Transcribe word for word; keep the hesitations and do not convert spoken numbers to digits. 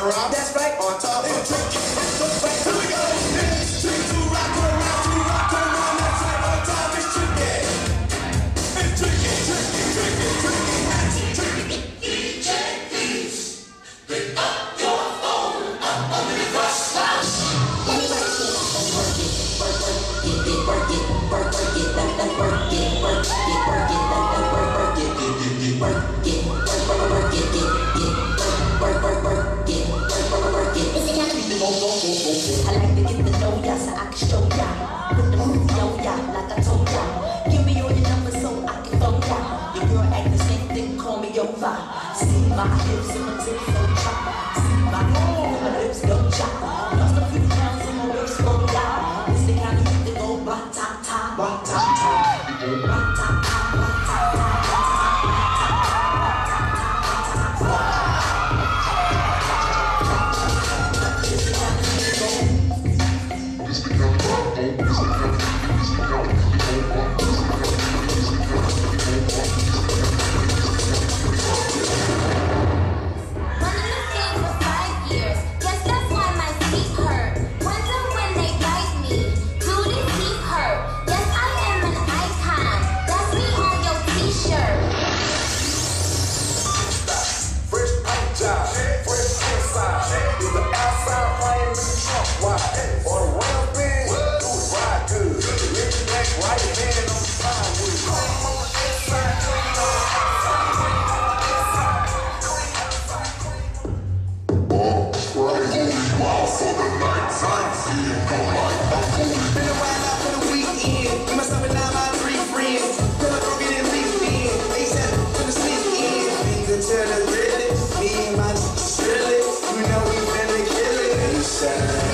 Run rock. That's right. On top of it. Here we go. It's tricky to rock around, to rock around. That's right. On top it's tricky. It's tricky, tricky, tricky, tricky. It's tricky. D J Peace, pick up your phone. I'm under the bus. Work it, work it, work it, work it, work it, that that work it, work it, work it, that that work, work it, work it, work, work, work it, get, get, work, work, work it, work, work, work it. It's a kind of beat, boom, boom, boom, boom, boom. I like to get to know ya, so I can show ya. Put the move, yo, ya, like I told ya. Give me all your numbers so I can phone ya. Your girl act the same thing, call me over. See my hips and my tips so chop. See my hips and my lips don't chop. Lost a few pounds and my lips won't die. It's the kind of beat that go ba-ta-ta, ba-ta-ta, ba-ta-ta, ba-ta-ta. Me and my silly, you know we finna kill it.